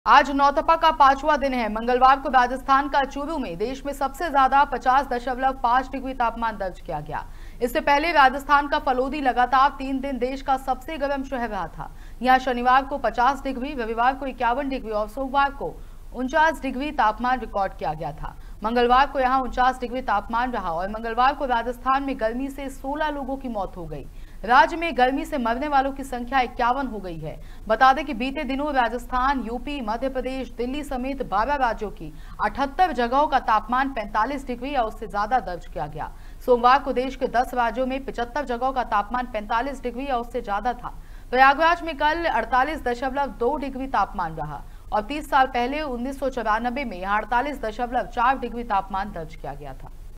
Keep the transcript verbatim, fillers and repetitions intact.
आज नौतपा का पांचवा दिन है। मंगलवार को राजस्थान का चूरू में देश में सबसे ज्यादा पचास दशमलव पांच डिग्री तापमान दर्ज किया गया। इससे पहले राजस्थान का फलोदी लगातार तीन दिन देश का सबसे गर्म शहर रहा था। यहां शनिवार को पचास डिग्री, रविवार को इक्यावन डिग्री और सोमवार को उनचास डिग्री तापमान रिकॉर्ड किया गया था। मंगलवार को यहां उनचास डिग्री तापमान रहा और मंगलवार को राजस्थान में गर्मी से सोलह लोगों की मौत हो गई। राज्य में गर्मी से मरने वालों की संख्या इक्यावन हो गई है। बता दें कि बीते दिनों राजस्थान, यूपी, मध्य प्रदेश, दिल्ली समेत बारह राज्यों की अठहत्तर जगहों का तापमान पैंतालीस डिग्री या उससे ज्यादा दर्ज किया गया। सोमवार को देश के दस राज्यों में पचहत्तर जगहों का तापमान पैंतालीस डिग्री या उससे ज्यादा था। प्रयागराज में कल अड़तालीस दशमलव दो डिग्री तापमान रहा और तीस साल पहले उन्नीस सौ चौरानबे में यहाँ अड़तालीस दशमलव चार डिग्री तापमान दर्ज किया गया था।